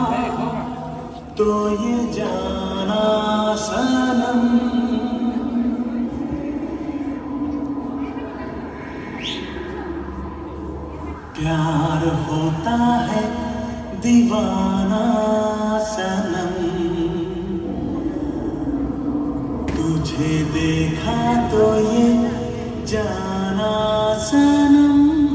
तो ये जाना सनम, प्यार होता है दीवाना सनम, तुझे देखा तो ये जाना सनम।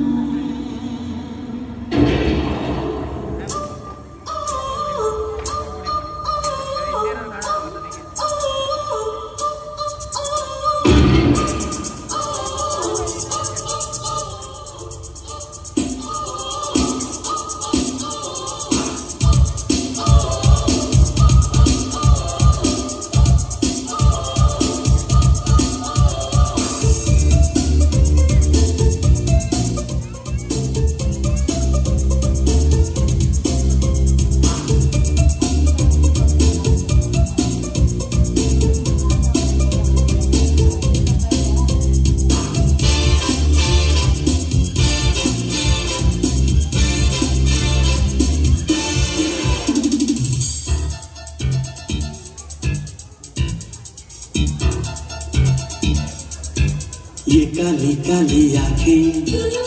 ये काली काली आँखें,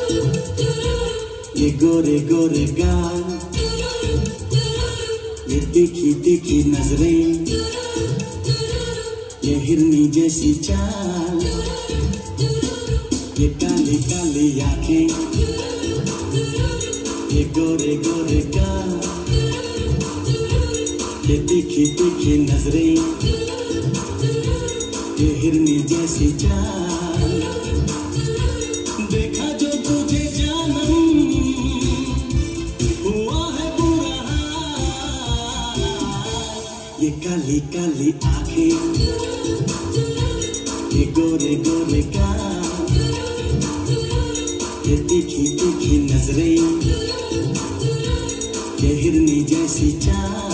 ये गोरे गोरे गाल, ये तीखी तीखी नजरें, ये हिरनी जैसी चाल। ये काली काली आँखें, ये गोरे गोरे गाल, ये तीखी तीखी नजरें, ये हिरनी जैसी चाल। देखा जो तुझे जानम, हुआ है बुरा हाल। ये काली काली आँखें, ये गोरे गोरे गाल, ये तीखी तीखी नजरें, ये हिरनी जैसी चाल।